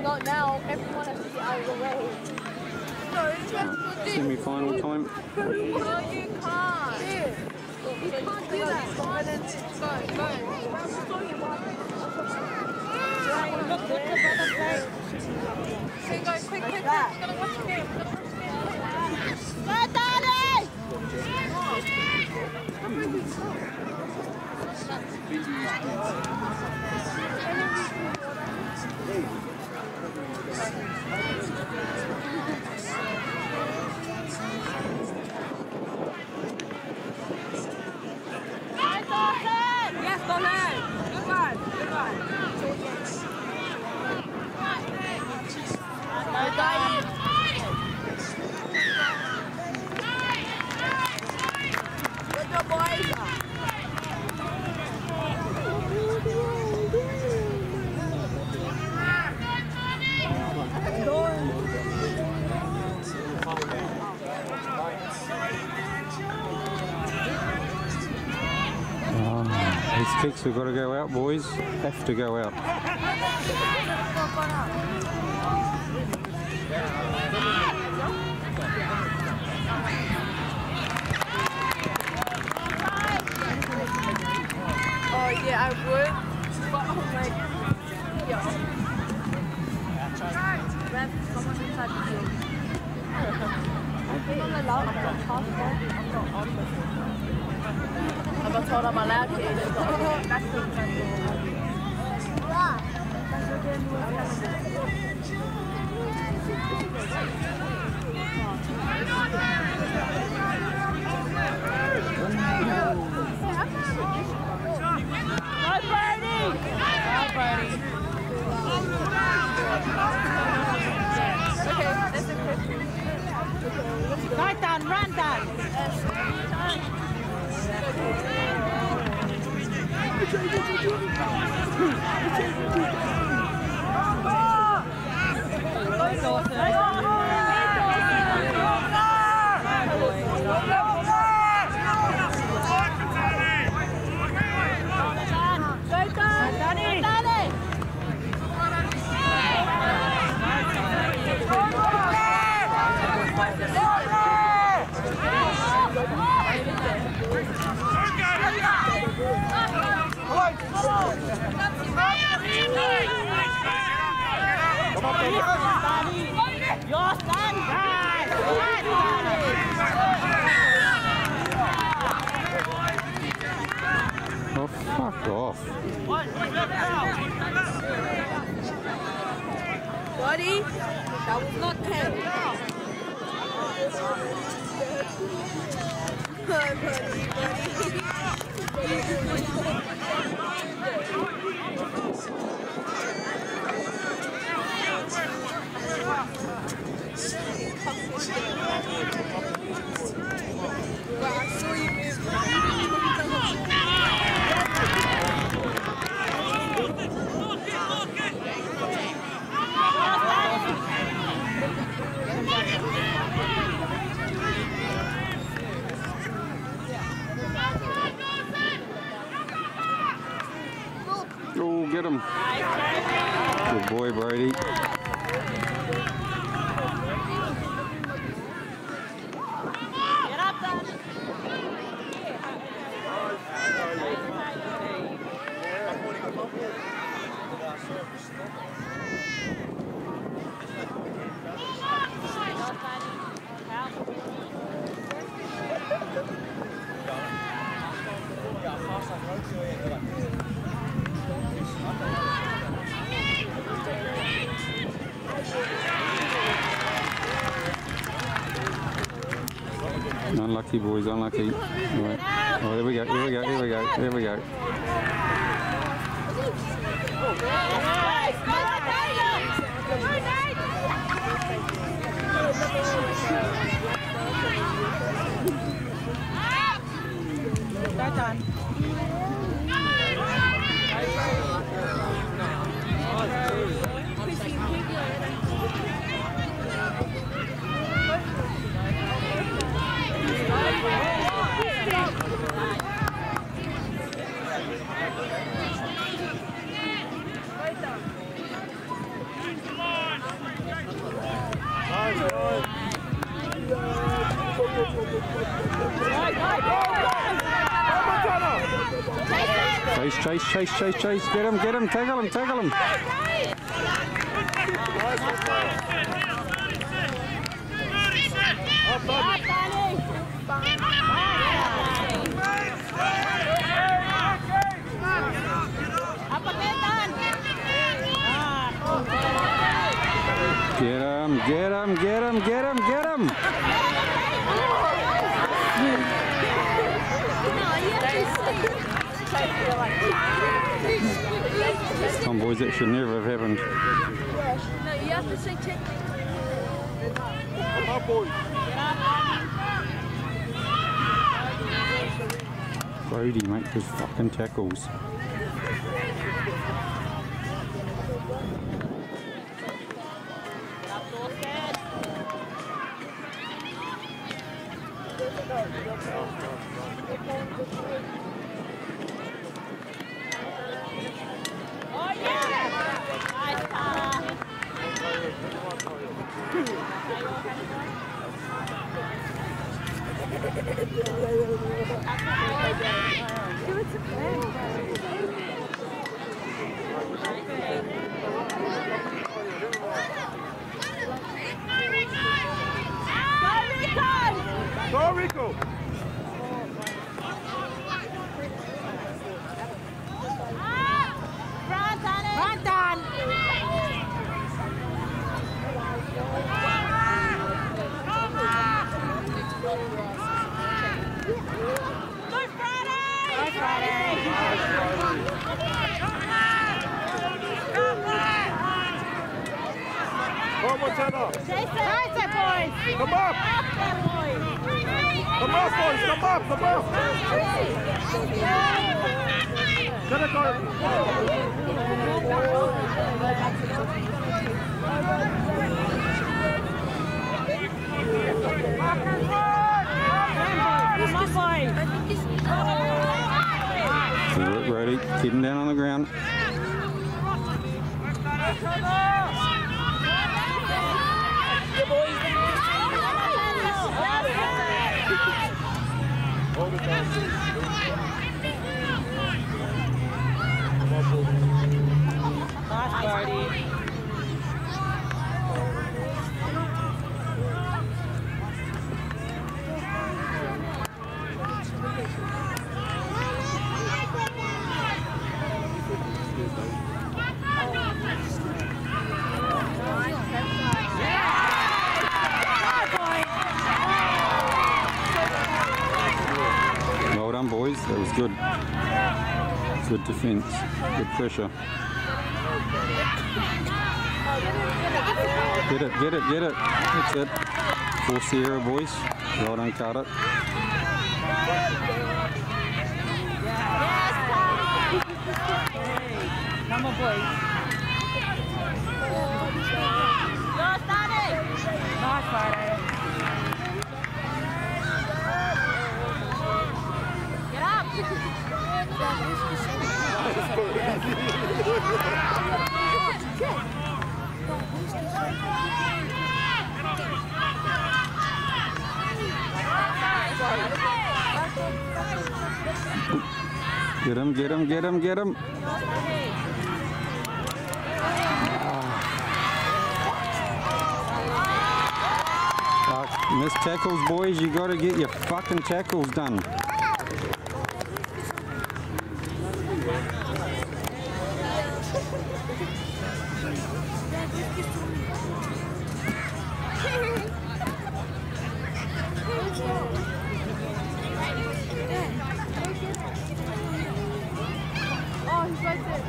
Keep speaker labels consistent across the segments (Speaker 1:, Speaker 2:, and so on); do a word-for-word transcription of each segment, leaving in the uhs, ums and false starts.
Speaker 1: Not now. Everyone has to get out of the way. No, it's just
Speaker 2: semi-final time.
Speaker 1: No, you can't. You can't do that. Go, go. Look, look, the brother play. Okay, go, quick, quick, quick. We're gonna watch the game. We're gonna watch the game. Go, Daddy! Yes, Donald! Good one, good one. Go, Daddy! Good job, boys!
Speaker 2: These kicks have got to go out, boys. Have to go out.
Speaker 1: Oh yeah, I would. But I'm like, yo. Rev, someone inside the field. I think I'm allowed to talk about it. I'm not told I'm allowed to. That's the Hi, Brady! Hi, Brady. Okay, that's okay. Right down, run down. Your son died!
Speaker 2: Oh, fuck off.
Speaker 1: Buddy, that was not ten. Buddy,
Speaker 2: Oh, get him. Good boy, Brady.
Speaker 1: Get up, Dad.
Speaker 2: Unlucky, boys, unlucky. Right. Oh, here we go, here we go, here we go, here we go.
Speaker 1: That's on.
Speaker 3: Come on!
Speaker 2: Chase, chase, chase, chase, chase. Get him, get him, tackle him, tackle him. Get him, get him, get him, get him, get him. Come on, boys, that should never have happened.
Speaker 1: No, you have to say check.
Speaker 3: Come on, boys.
Speaker 2: Brody, make his fucking tackles.
Speaker 1: Oh yeah! Nice pass.
Speaker 3: Go, Rico!
Speaker 1: Brandon! Go Friday! Go Friday!
Speaker 3: Come on, Montana!
Speaker 1: Jason! Right there, boys!
Speaker 3: Come up!
Speaker 1: Up there, boys!
Speaker 3: Come up, boys! Come up! Come up! Get it,
Speaker 2: Ready, keep him down on the ground.
Speaker 3: Hold it down.
Speaker 1: Nice, Brody.
Speaker 2: Well done, boys. That was good. Good defence. Good pressure. Get it, get it, get it. That's it. Force the error, boys. Well done, Carter.
Speaker 1: Come on, boys. Go, Stanley! Nice, Friday. Get up!
Speaker 2: Get him, get him, get him, get him. Ah, missed tackles, boys. You got to get your fucking tackles done.
Speaker 1: Oh, he's right there.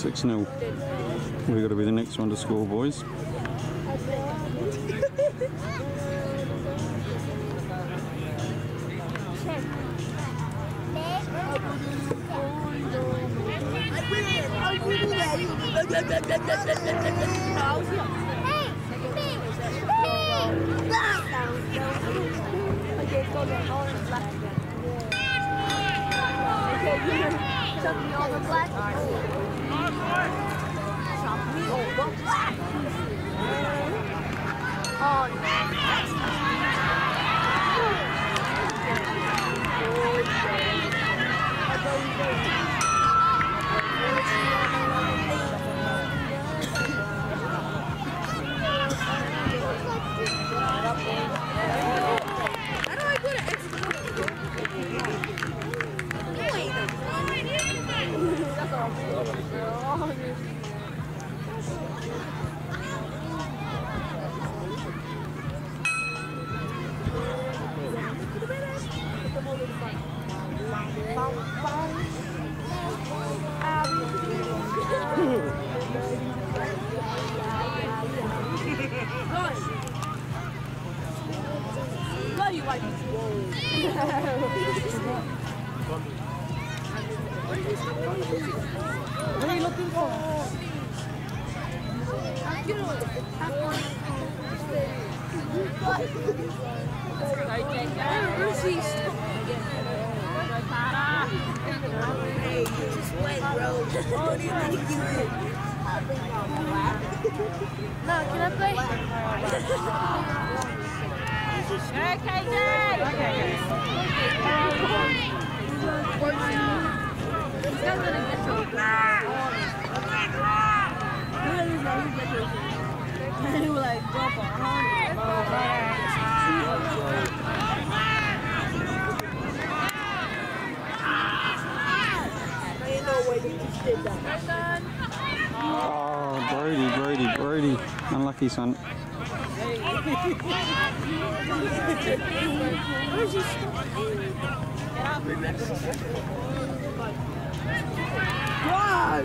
Speaker 2: six nil. We've got to be the next one to score, boys.
Speaker 1: Bloody white. What are you looking for?
Speaker 4: Hey, you just went, bro. What do you think you did?
Speaker 1: No, can I play? Okay, Dad. Okay. He's not gonna get to it. He will like jump on
Speaker 4: Ain't no way you just did that.
Speaker 2: Oh, Brody, Brody, Brody. Unlucky, son.
Speaker 4: Where's he? Wow!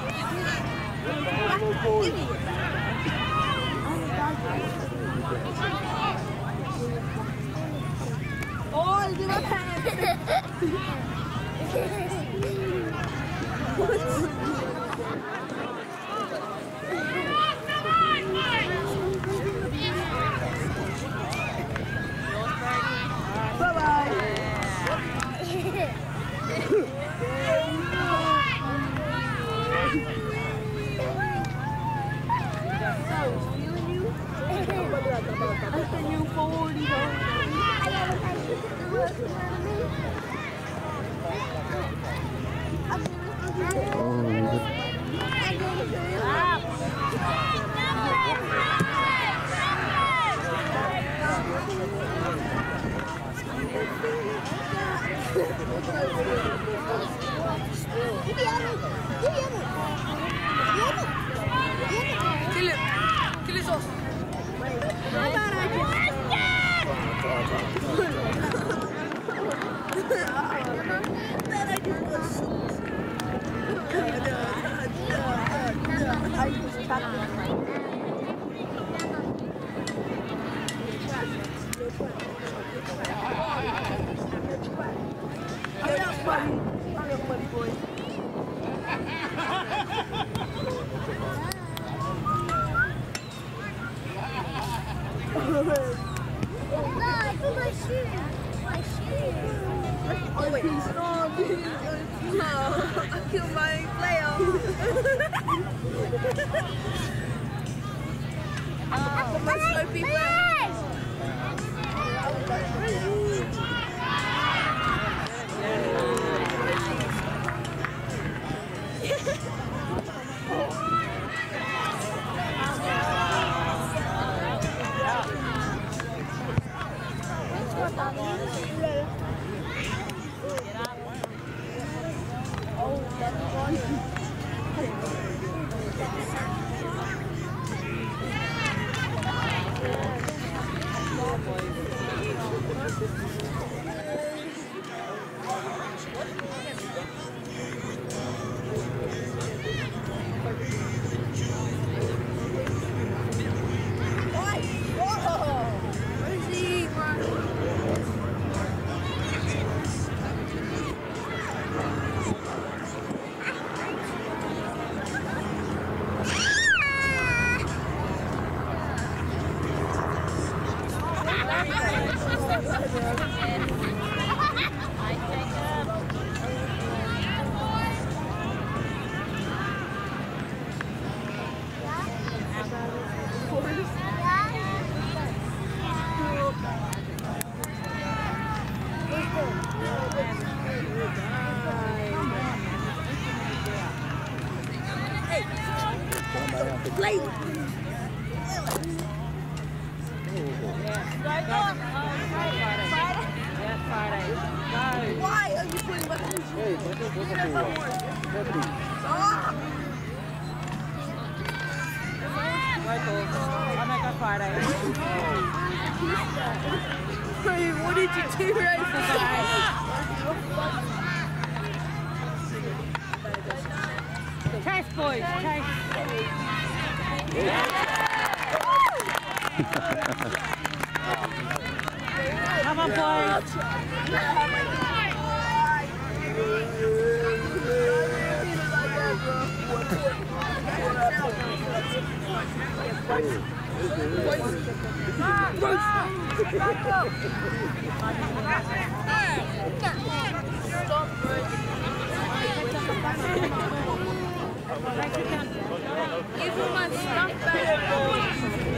Speaker 4: Oh, it's in my pants! Bye-bye!
Speaker 1: Kill him. Kill his horse.
Speaker 4: I just trapped him. You're not funny. I'm a funny boy.
Speaker 5: No, I put my shoe. My shoe.
Speaker 4: Oh, wait.
Speaker 1: No, no, I killed my player.
Speaker 5: Oh,
Speaker 1: my Slurpee
Speaker 5: boy.
Speaker 4: Play. Why are you putting back in?
Speaker 3: Hey, don't go for the
Speaker 4: Hey, what did you do right
Speaker 1: Chase, boys, chase. Come on, boys.
Speaker 4: Give him my stuff back.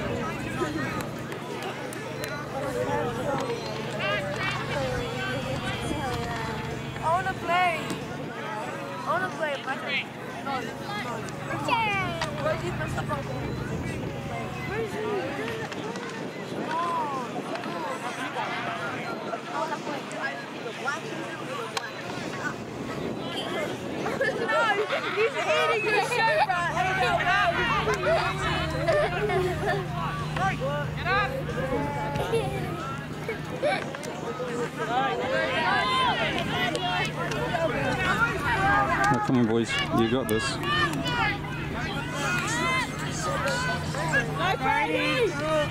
Speaker 4: I wanna play. I wanna play. No, no. Where's he messed up on? Where's he? Oh. I wanna play. The black no, he's eating your shirt, bro. Get up!
Speaker 2: Now, come on, boys. You got this.
Speaker 1: Go, Brady!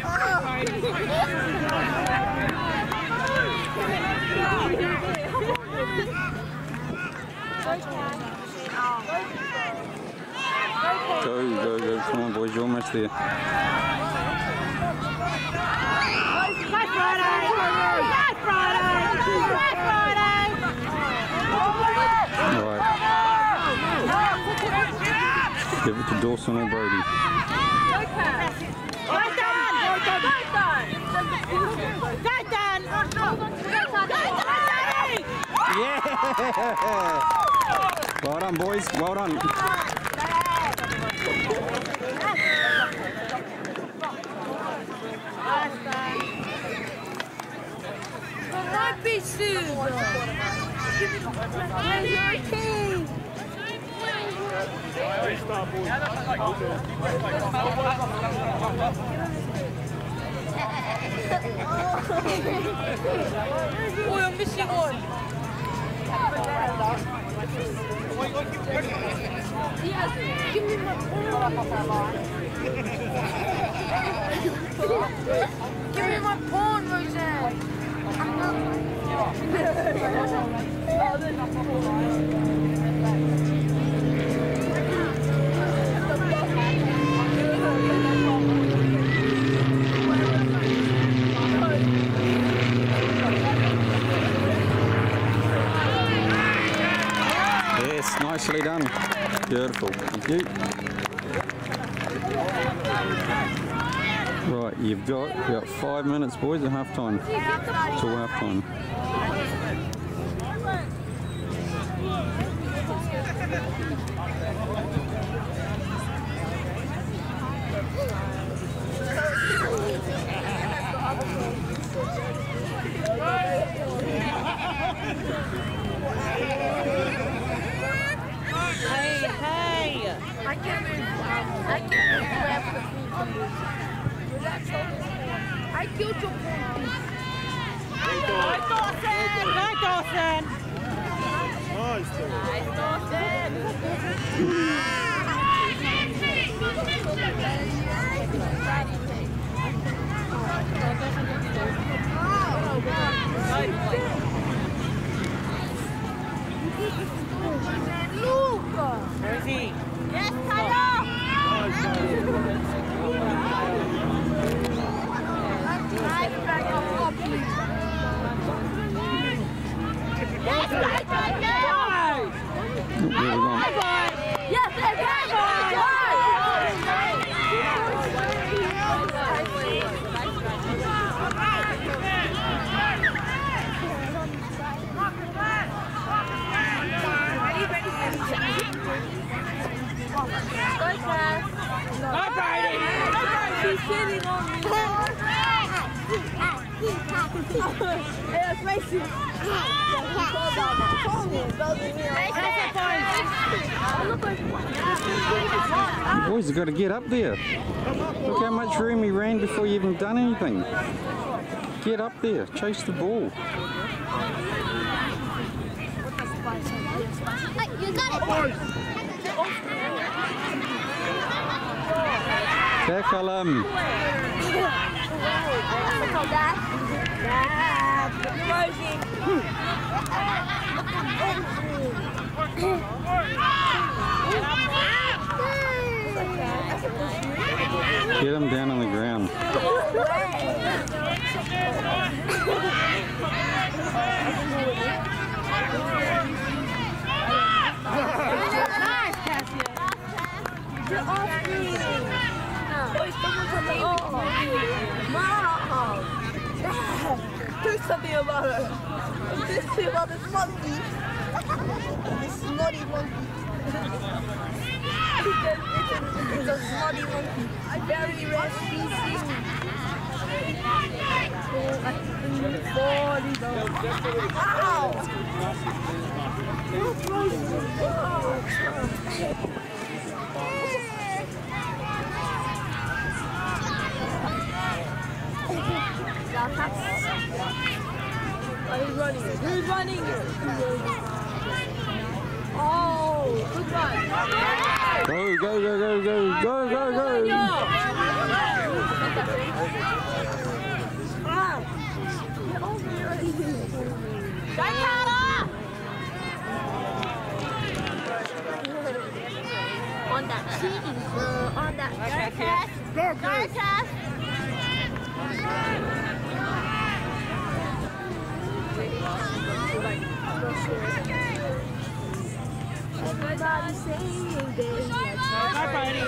Speaker 2: Go, go, go. Come on, boys. You're almost there.
Speaker 1: Go, Friday! Go, Friday! Go, Friday!
Speaker 2: Right. Give it to Dawson or Brody.
Speaker 1: Go, Dan! Go, Dan!
Speaker 2: Yeah! Well done, boys. Well done.
Speaker 4: Don't be soon. Oh, I'm missing one. Yes, give me my pawn. Give me my pawn, Roseanne. I'm not.
Speaker 2: Yes, nicely done. Beautiful. Thank you. Right, you've got about five minutes, boys, at half time. Till half time.
Speaker 1: Hey, hey!
Speaker 4: I can't even, I can't even grab the food. I killed your pawn.
Speaker 1: Go, Dawson! Go, Dawson!
Speaker 3: Nice.
Speaker 1: Nice, Dawson!
Speaker 4: Luca!
Speaker 1: Where is he?
Speaker 4: Yes, Tyler! I'm back up. Hey, that's racing.
Speaker 2: You boys have got to get up there. Look how much room he ran before you even done anything. Get up there, chase the ball.
Speaker 5: You got it.
Speaker 2: Tackle him. Get him down on the ground.
Speaker 4: Do something about her. Do something about this monkey. This snotty monkey. It's a snotty monkey. Very rare species. Ow! Who's running it? Who's running it? Oh, good one.
Speaker 2: Go, go, go, go, go, go, go, go.
Speaker 5: On that cheese, uh, on that cast, cast.
Speaker 4: Everybody saying this.
Speaker 1: Bye, Brady.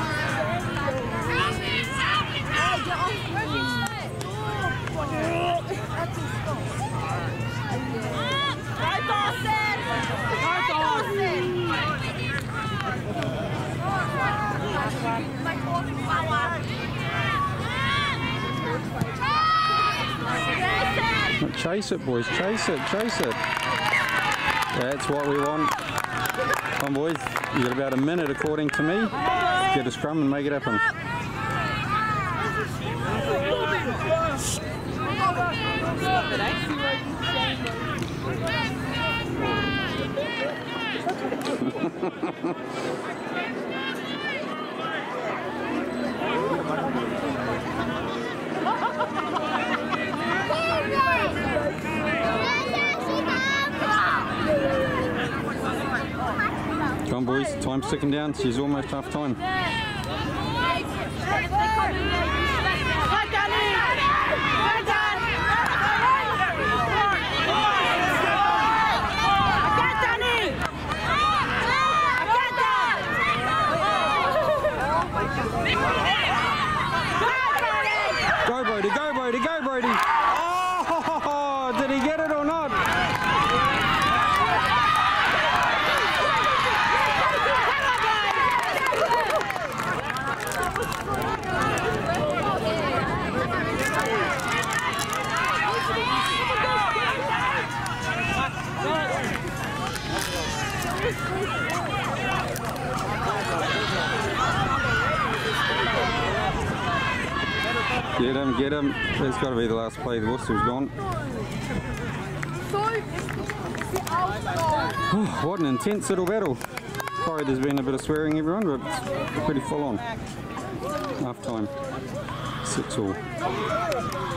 Speaker 1: Bye, Dawson. Bye, Dawson.
Speaker 2: Chase it, boys. Chase it. Chase it. That's what we want. Come on, boys. You got about a minute, according to me. Get a scrum and make it happen. Come on, boys. Time's ticking down. She's almost half time. Go, Brody. Go, Brody. Go, Brody. Oh, did he get it or not? Get him, get him. It's got to be the last play. The whistle's gone. Oh, what an intense little battle. Sorry there's been a bit of swearing, everyone, but it's pretty full on. Half time. Six all.